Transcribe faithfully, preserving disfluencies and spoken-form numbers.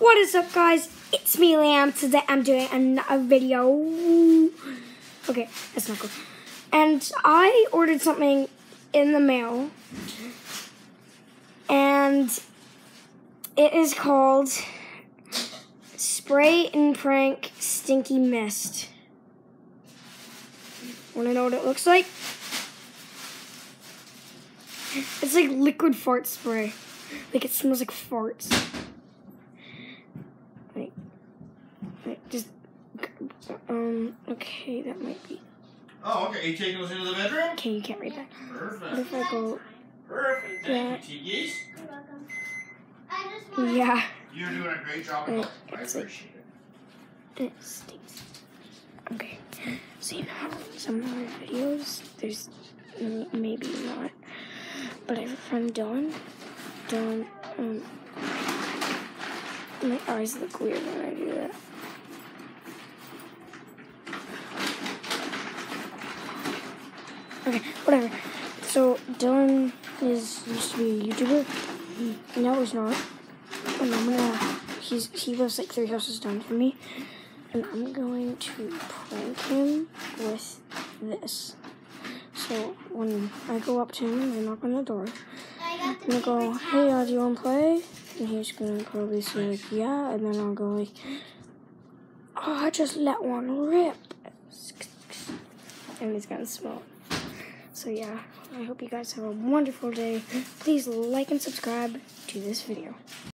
What is up, guys? It's me, Liam. Today I'm doing another video. Okay, that's not cool. And I ordered something in the mail, and it is called Spray and Prank Stinky Mist. Want to know what it looks like? It's like liquid fart spray. Like it smells like farts. Wait, wait, just um. Okay, that might be. Oh, okay. Are you taking us into the bedroom? Okay, you can't read that. Perfect. What if I go? Perfect. Thank you, Tiggies. You're welcome. I just want Yeah. You're doing a great job. Wait, I it's like- appreciate it. It stinks. Okay, so you know some other videos, there's mm, maybe not, but I have a friend Dylan. Dylan, um, my eyes look weird when I do that. Okay, whatever. So Dylan is used to be a YouTuber. Now he's not. And I'm gonna. He's he lives like three houses down from me, and I'm going to prank him with this. So when I go up to him and I knock on the door, I got I'm gonna go, "Hey, uh, do you want to play?" And he's gonna probably say like, "Yeah," and then I'll go like, "Oh, I just let one rip," and he's gonna smell it. So yeah, I hope you guys have a wonderful day. Please like and subscribe to this video.